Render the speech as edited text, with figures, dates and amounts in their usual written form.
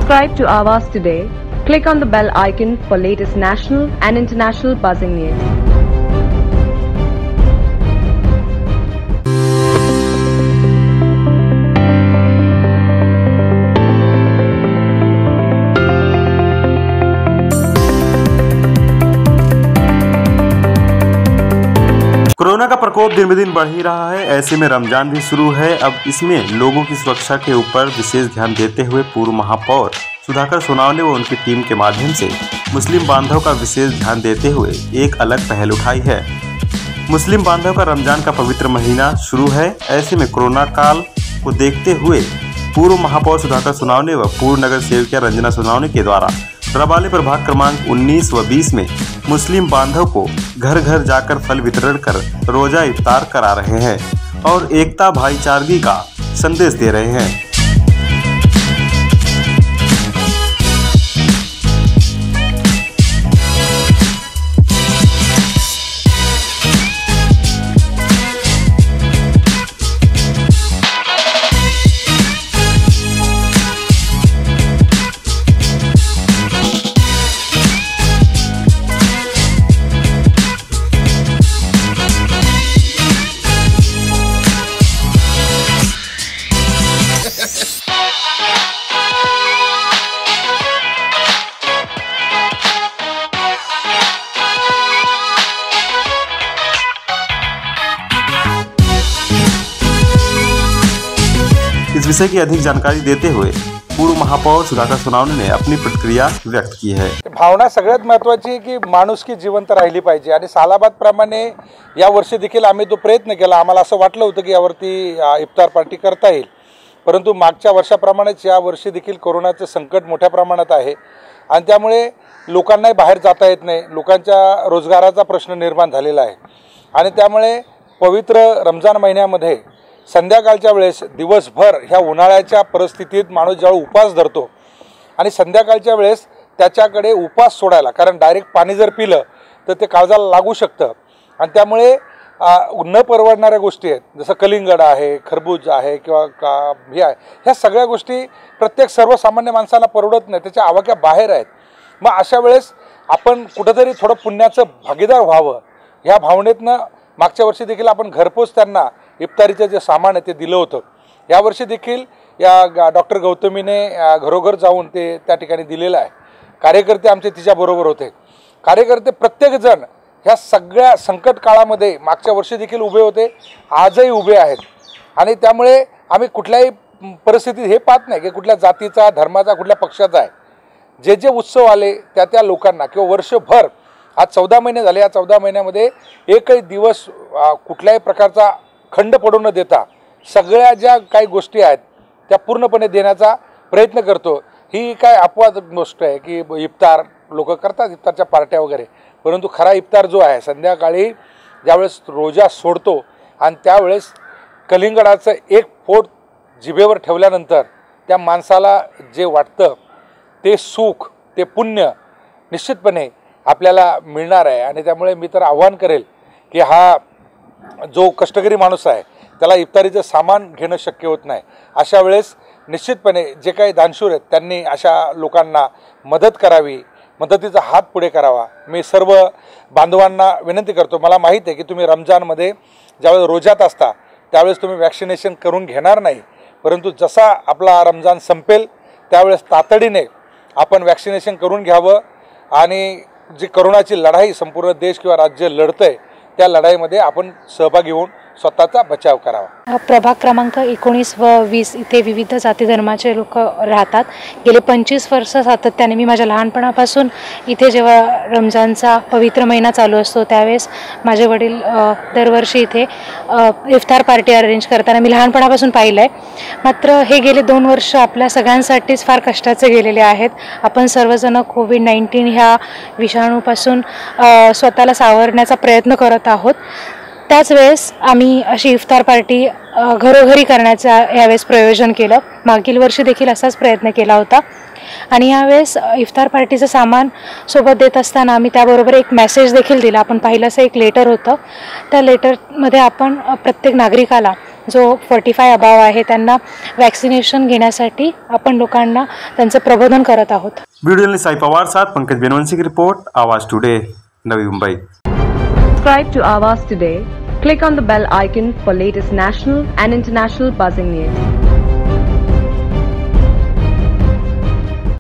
Subscribe to Awaaz today. Click on the bell icon for latest national and international buzzing news. Corona का प्रकोप दिन ब दिन बढ़ ही रहा है। ऐसे में रमजान भी शुरू है। अब इसमें लोगों की सुरक्षा के ऊपर विशेष ध्यान देते हुए पूर्व महापौर सुधाकर सोनावने व उनकी टीम के माध्यम से मुस्लिम बांधव का विशेष ध्यान देते हुए एक अलग पहल उठाई है। मुस्लिम बांधव का रमजान का पवित्र महीना शुरू है। ऐसे में कोरोना काल को देखते हुए पूर्व महापौर सुधाकर सोनावने व पूर्व नगर सेविका रंजना सोनावने के द्वारा रबाले प्रभाग क्रमांक 19 व 20 में मुस्लिम बांधव को घर घर जाकर फल वितरण कर रोजा इफ्तार करा रहे हैं और एकता भाईचारगी का संदेश दे रहे हैं। इस विषय की अधिक जानकारी देते हुए पूर्व महापौर सुधाकर सोनावने ने अपनी प्रतिक्रिया व्यक्त की है। भावना सगळ्यात महत्त्वाची आहे की माणुसकी जिवंत राहिली पाहिजे आणि सालाबाद प्रमाणे या वर्षी देखील आम्ही तो प्रयत्न केला। आम्हाला असं वाटलं होतं की यावरती इफ्तार पार्टी करता येईल, परंतु मागच्या वर्षाप्रमाणेच या वर्षी देखील कोरोनाचं संकट मोठ्या प्रमाणात आहे आणि त्यामुळे लोकांनाही बाहेर जाता येत नाही। लोकांच्या रोजगाराचा प्रश्न निर्माण झालेला आहे आणि त्यामुळे पवित्र रमजान महिन्यामध्ये संध्याकाळच्या वेळेस दिवसभर ह्या उन्हाळ्याच्या परिस्थितीत माणूस जेव्हा उपवास धरतो आणि संध्याकाळच्या वेळेस त्याच्याकडे उपवास सोडायला, कारण डायरेक्ट पाणी जर पिलं तर ते काळजाला लागू शकतं आणि त्यामुळे न परवडणाऱ्या गोष्टी आहेत, जसं कलिंगड आहे, खरबूज आहे किंवा हे आहे, ह्या सगळ्या गोष्टी प्रत्येक सर्वसामान्य माणसाला परवडत नाही, त्याच्या आवाक्या बाहेर आहेत। मग अशा वेळेस आपण कुठेतरी थोडं पुण्याचं भागीदार व्हावं ह्या भावनेतनं मागच्या वर्षी देखील आपण घरपोच त्यांना इफ्तारीचं जे सामान आहे ते दिलं होतं। यावर्षी देखील या डॉक्टर गौतमीने घरोघर जाऊन ते त्या ठिकाणी दिलेलं आहे। कार्यकर्ते आमचे तिच्याबरोबर होते। कार्यकर्ते प्रत्येकजण ह्या सगळ्या संकट काळामध्ये मागच्या वर्षी देखील उभे होते, आजही उभे आहेत आणि त्यामुळे आम्ही कुठल्याही परिस्थितीत हे पाहत नाही की कुठल्या जातीचा, धर्माचा, कुठल्या पक्षाचा आहे। जे जे उत्सव आले त्या त्या लोकांना किंवा वर्षभर, आज 14 महिने झाले, या 14 महिन्यामध्ये एकही दिवस कुठल्याही प्रकारचा खंड पडू न देता सगळ्या ज्या काही गोष्टी आहेत त्या पूर्णपणे देण्याचा प्रयत्न करतो। ही काय अपवाद गोष्ट आहे की इफ्तार लोक करतात, इफ्तारच्या पार्ट्या वगैरे, परंतु खरा इफ्तार जो आहे संध्याकाळी ज्यावेळेस रोजा सोडतो आणि त्यावेळेस कलिंगडाचं एक फोड जिभेवर ठेवल्यानंतर त्या माणसाला जे वाटतं ते सुख, ते पुण्य निश्चितपणे आपल्याला मिळणार आहे आणि त्यामुळे मी तर आव्हान करेल की हा जो कष्टकरी माणूस आहे त्याला इफ्तारीचं सामान घेणं शक्य होत नाही, अशा वेळेस निश्चितपणे जे काही दानशूर आहेत त्यांनी अशा लोकांना मदत करावी, मदतीचा हात पुढे करावा। मी सर्व बांधवांना विनंती करतो, मला माहीत आहे की तुम्ही रमजानमध्ये ज्यावेळेस रोजात असता त्यावेळेस तुम्ही वॅक्सिनेशन करून घेणार नाही, परंतु जसा आपला रमजान संपेल त्यावेळेस तातडीने आपण वॅक्सिनेशन करून घ्यावं आणि जी कोरोनाची लढाई संपूर्ण देश किंवा राज्य लढतंय त्या लढाईमध्ये आपण सहभागी होऊन स्वतःचा बचाव करावा। प्रभाग क्रमांक 19 व 20 इथे विविध जाती धर्माचे लोक राहतात। गेले 25 वर्ष सातत्याने मी माझ्या लहानपणापासून इथे जेव्हा रमजानचा पवित्र महिना चालू असतो त्यावेळेस माझे वडील दरवर्षी इथे इफ्तार पार्टी अरेंज करताना मी लहानपणापासून पाहिलं आहे। मात्र हे गेले 2 वर्ष आपल्या सगळ्यांसाठीच फार कष्टाचे गेलेले आहेत। आपण सर्वजण कोविड-19 ह्या विषाणूपासून स्वतःला सावरण्याचा प्रयत्न करत आहोत। त्याच वेळेस आम्ही अशी इफ्तार पार्टी घरोघरी करण्याचा यावेळेस प्रयोजन केलं। मागील वर्षी देखील असाच प्रयत्न केला होता आणि यावेळेस इफ्तार पार्टीचं सामान सोबत देत असताना आम्ही त्याबरोबर एक मेसेज देखील दिला। आपण पाहिलं असं एक लेटर होतं, त्या लेटरमध्ये आपण प्रत्येक नागरिकाला जो 45 अबाव आहे त्यांना वॅक्सिनेशन घेण्यासाठी आपण लोकांना त्यांचं प्रबोधन करत आहोत. वीडियो जर्नलिस्ट साई पवार साथ पंकज बेनवंशी की रिपोर्ट, आवाज today, Navi Mumbai. Subscribe to Awaaz today. Click on the bell icon for latest national and international buzzing news.